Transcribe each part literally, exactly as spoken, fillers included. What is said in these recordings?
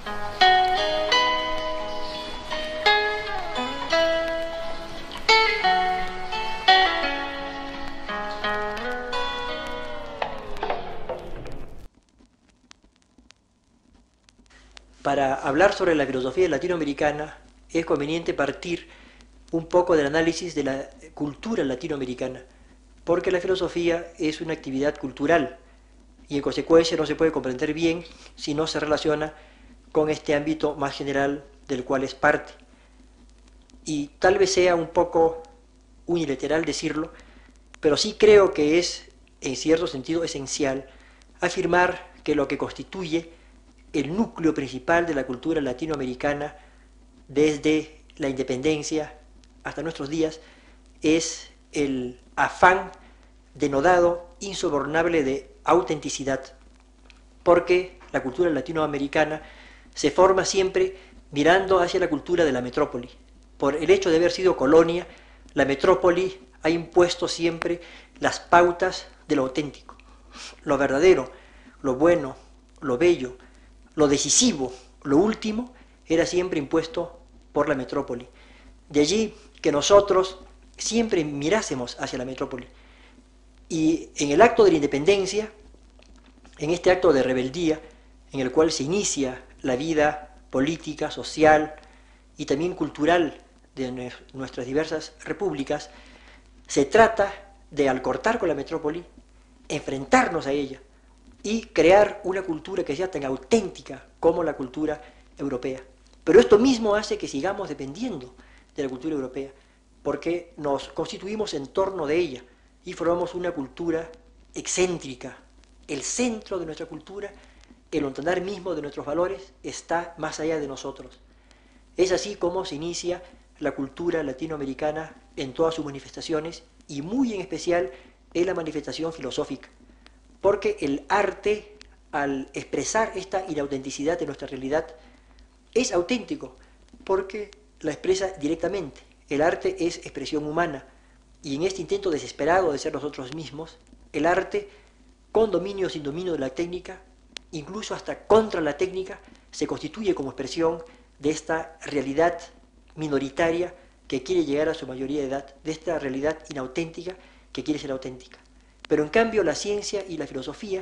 Para hablar sobre la filosofía latinoamericana es conveniente partir un poco del análisis de la cultura latinoamericana, porque la filosofía es una actividad cultural y en consecuencia no se puede comprender bien si no se relaciona con este ámbito más general del cual es parte. Y tal vez sea un poco unilateral decirlo, pero sí creo que es, en cierto sentido, esencial afirmar que lo que constituye el núcleo principal de la cultura latinoamericana desde la independencia hasta nuestros días es el afán denodado, insobornable de autenticidad, porque la cultura latinoamericana se forma siempre mirando hacia la cultura de la metrópoli. Por el hecho de haber sido colonia, la metrópoli ha impuesto siempre las pautas de lo auténtico, lo verdadero, lo bueno, lo bello, lo decisivo, lo último, era siempre impuesto por la metrópoli. De allí que nosotros siempre mirásemos hacia la metrópoli. Y en el acto de la independencia, en este acto de rebeldía, en el cual se inicia la vida política, social y también cultural de nuestras diversas repúblicas, se trata de, al cortar con la metrópoli, enfrentarnos a ella y crear una cultura que sea tan auténtica como la cultura europea. Pero esto mismo hace que sigamos dependiendo de la cultura europea, porque nos constituimos en torno de ella y formamos una cultura excéntrica. El centro de nuestra cultura, el ontandar mismo de nuestros valores, está más allá de nosotros. Es así como se inicia la cultura latinoamericana en todas sus manifestaciones y muy en especial en la manifestación filosófica, porque el arte, al expresar esta inautenticidad de nuestra realidad, es auténtico, porque la expresa directamente. El arte es expresión humana, y en este intento desesperado de ser nosotros mismos, el arte, con dominio o sin dominio de la técnica, incluso hasta contra la técnica, se constituye como expresión de esta realidad minoritaria que quiere llegar a su mayoría de edad, de esta realidad inauténtica que quiere ser auténtica. Pero en cambio la ciencia y la filosofía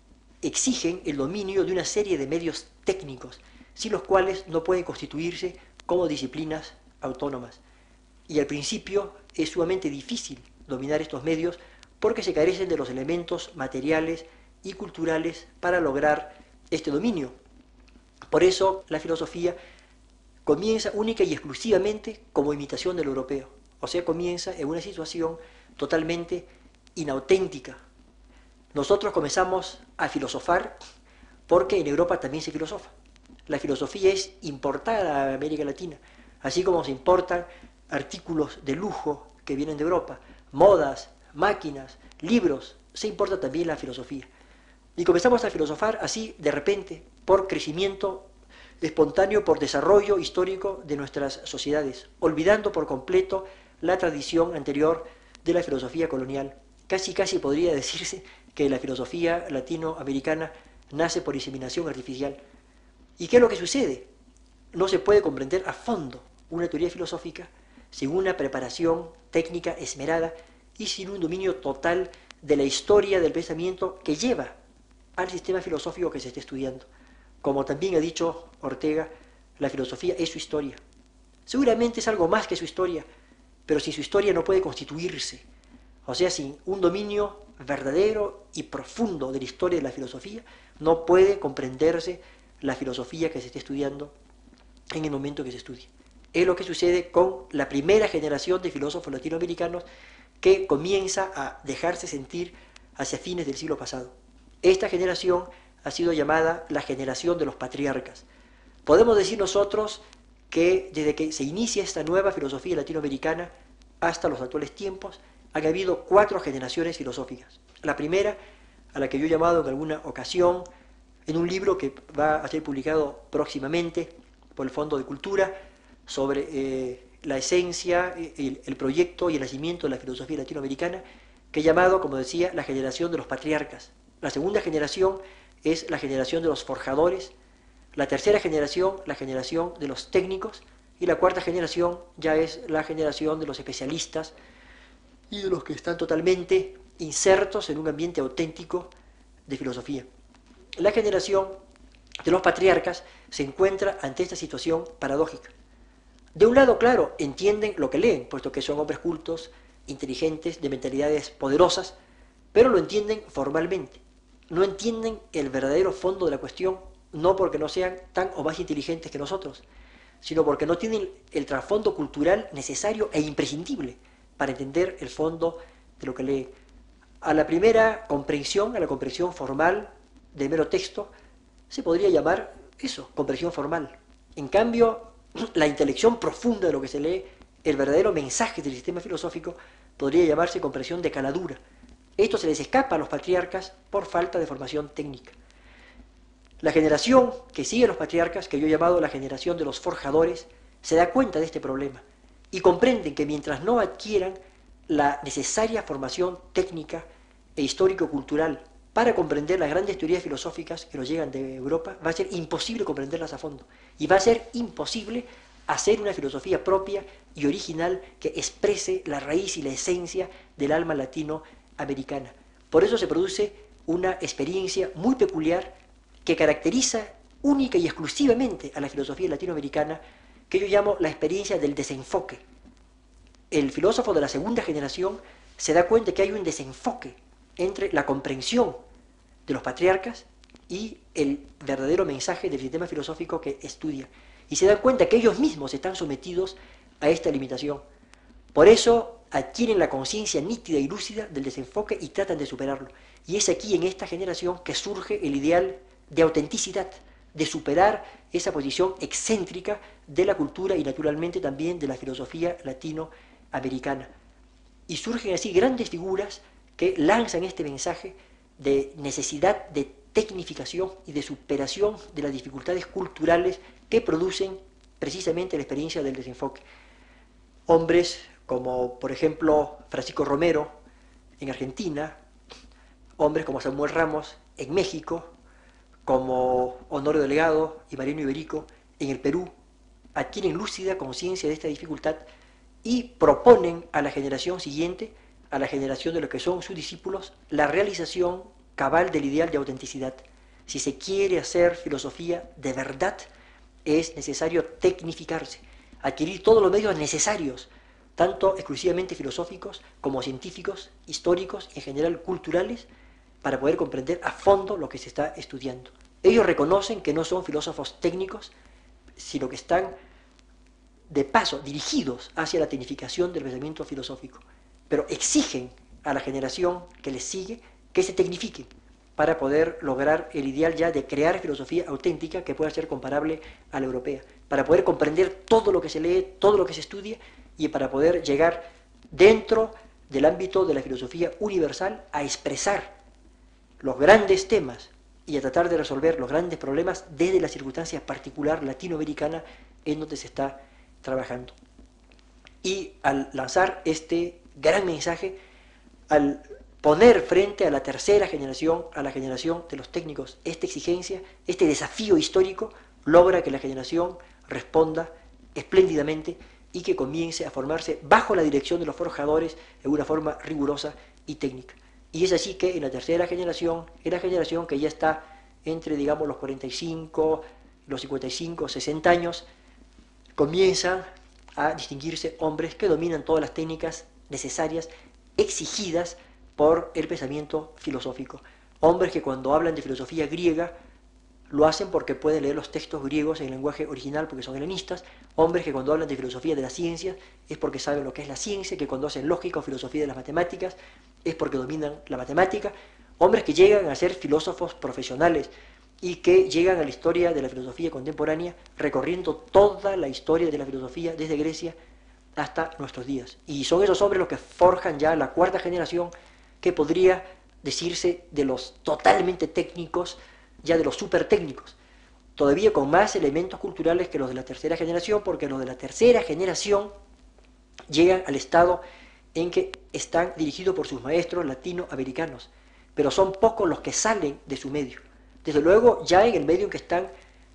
exigen el dominio de una serie de medios técnicos, sin los cuales no pueden constituirse como disciplinas autónomas. Y al principio es sumamente difícil dominar estos medios porque se carecen de los elementos materiales y culturales para lograr este dominio. Por eso la filosofía comienza única y exclusivamente como imitación del europeo, o sea, comienza en una situación totalmente inauténtica. Nosotros comenzamos a filosofar porque en Europa también se filosofa. La filosofía es importada a América Latina, así como se importan artículos de lujo que vienen de Europa, modas, máquinas, libros, se importa también la filosofía. Y comenzamos a filosofar así de repente, por crecimiento espontáneo, por desarrollo histórico de nuestras sociedades, olvidando por completo la tradición anterior de la filosofía colonial. Casi casi podría decirse que la filosofía latinoamericana nace por inseminación artificial. ¿Y qué es lo que sucede? No se puede comprender a fondo una teoría filosófica sin una preparación técnica esmerada y sin un dominio total de la historia del pensamiento que lleva al sistema filosófico que se esté estudiando. Como también ha dicho Ortega, la filosofía es su historia. Seguramente es algo más que su historia, pero sin su historia no puede constituirse. O sea, sin un dominio verdadero y profundo de la historia de la filosofía, no puede comprenderse la filosofía que se esté estudiando en el momento que se estudie. Es lo que sucede con la primera generación de filósofos latinoamericanos que comienza a dejarse sentir hacia fines del siglo pasado. Esta generación ha sido llamada la generación de los patriarcas. Podemos decir nosotros que desde que se inicia esta nueva filosofía latinoamericana hasta los actuales tiempos, han habido cuatro generaciones filosóficas. La primera, a la que yo he llamado en alguna ocasión, en un libro que va a ser publicado próximamente por el Fondo de Cultura, sobre eh, la esencia, el, el proyecto y el nacimiento de la filosofía latinoamericana, que he llamado, como decía, la generación de los patriarcas. La segunda generación es la generación de los forjadores, La tercera generación, la generación de los técnicos, y la cuarta generación ya es la generación de los especialistas y de los que están totalmente insertos en un ambiente auténtico de filosofía. La generación de los patriarcas se encuentra ante esta situación paradójica. De un lado, claro, entienden lo que leen, puesto que son hombres cultos, inteligentes, de mentalidades poderosas, pero lo entienden formalmente. No entienden el verdadero fondo de la cuestión, no porque no sean tan o más inteligentes que nosotros, sino porque no tienen el trasfondo cultural necesario e imprescindible para entender el fondo de lo que leen. A la primera comprensión, a la comprensión formal del mero texto, se podría llamar eso, comprensión formal. En cambio, la intelección profunda de lo que se lee, el verdadero mensaje del sistema filosófico, podría llamarse comprensión de caladura. Esto se les escapa a los patriarcas por falta de formación técnica. La generación que sigue a los patriarcas, que yo he llamado la generación de los forjadores, se da cuenta de este problema y comprenden que mientras no adquieran la necesaria formación técnica e histórico-cultural para comprender las grandes teorías filosóficas que nos llegan de Europa, va a ser imposible comprenderlas a fondo y va a ser imposible hacer una filosofía propia y original que exprese la raíz y la esencia del alma latinoamericana. Por eso se produce una experiencia muy peculiar que caracteriza única y exclusivamente a la filosofía latinoamericana, que yo llamo la experiencia del desenfoque. El filósofo de la segunda generación se da cuenta que hay un desenfoque entre la comprensión de los patriarcas y el verdadero mensaje del sistema filosófico que estudia. Y se dan cuenta que ellos mismos están sometidos a esta limitación. Por eso adquieren la conciencia nítida y lúcida del desenfoque y tratan de superarlo. Y es aquí, en esta generación, que surge el ideal de autenticidad, de superar esa posición excéntrica de la cultura y naturalmente también de la filosofía latinoamericana. Y surgen así grandes figuras que lanzan este mensaje de necesidad de tecnificación y de superación de las dificultades culturales que producen precisamente la experiencia del desenfoque. Hombres como, por ejemplo, Francisco Romero en Argentina, hombres como Samuel Ramos en México, como Honorio Delgado y Mariano Iberico en el Perú, adquieren lúcida conciencia de esta dificultad y proponen a la generación siguiente, a la generación de los que son sus discípulos, la realización cabal del ideal de autenticidad. Si se quiere hacer filosofía de verdad, es necesario tecnificarse, adquirir todos los medios necesarios, tanto exclusivamente filosóficos como científicos, históricos y en general culturales, para poder comprender a fondo lo que se está estudiando. Ellos reconocen que no son filósofos técnicos, sino que están de paso dirigidos hacia la tecnificación del pensamiento filosófico, pero exigen a la generación que les sigue que se tecnifique para poder lograr el ideal ya de crear filosofía auténtica que pueda ser comparable a la europea, para poder comprender todo lo que se lee, todo lo que se estudia y para poder llegar dentro del ámbito de la filosofía universal a expresar los grandes temas y a tratar de resolver los grandes problemas desde la circunstancia particular latinoamericana en donde se está trabajando. Y al lanzar este gran mensaje, al poner frente a la tercera generación, a la generación de los técnicos, esta exigencia, este desafío histórico, logra que la generación responda espléndidamente y que comience a formarse bajo la dirección de los forjadores en una forma rigurosa y técnica. Y es así que en la tercera generación, en la generación que ya está entre, digamos, los cuarenta y cinco, los cincuenta y cinco, sesenta años, comienzan a distinguirse hombres que dominan todas las técnicas necesarias, exigidas por el pensamiento filosófico. Hombres que cuando hablan de filosofía griega, lo hacen porque pueden leer los textos griegos en el lenguaje original porque son helenistas. Hombres que cuando hablan de filosofía de la ciencia es porque saben lo que es la ciencia, que cuando hacen lógica o filosofía de las matemáticas es porque dominan la matemática. Hombres que llegan a ser filósofos profesionales y que llegan a la historia de la filosofía contemporánea recorriendo toda la historia de la filosofía desde Grecia hasta nuestros días. Y son esos hombres los que forjan ya la cuarta generación que podría decirse de los totalmente técnicos, ya de los súper técnicos, todavía con más elementos culturales que los de la tercera generación, porque los de la tercera generación llegan al estado en que están dirigidos por sus maestros latinoamericanos, pero son pocos los que salen de su medio. Desde luego, ya en el medio en que están,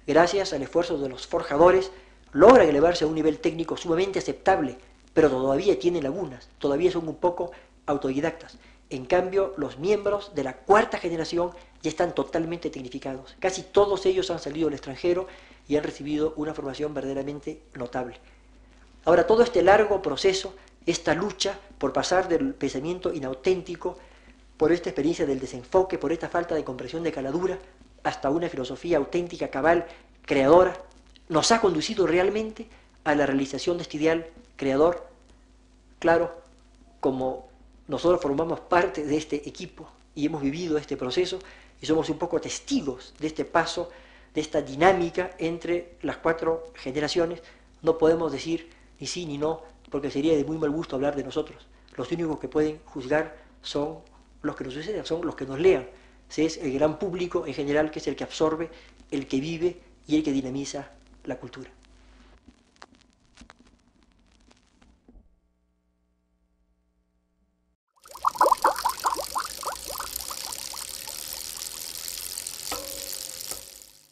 gracias al esfuerzo de los forjadores, logran elevarse a un nivel técnico sumamente aceptable, pero todavía tienen lagunas, todavía son un poco autodidactas. En cambio, los miembros de la cuarta generación ya están totalmente tecnificados. Casi todos ellos han salido al extranjero y han recibido una formación verdaderamente notable. Ahora, todo este largo proceso, esta lucha por pasar del pensamiento inauténtico, por esta experiencia del desenfoque, por esta falta de comprensión de caladura, hasta una filosofía auténtica, cabal, creadora, nos ha conducido realmente a la realización de este ideal creador. Claro, como nosotros formamos parte de este equipo y hemos vivido este proceso y somos un poco testigos de este paso, de esta dinámica entre las cuatro generaciones, no podemos decir ni sí ni no, porque sería de muy mal gusto hablar de nosotros. Los únicos que pueden juzgar son los que nos suceden, son los que nos lean. Ese es el gran público en general, que es el que absorbe, el que vive y el que dinamiza la cultura.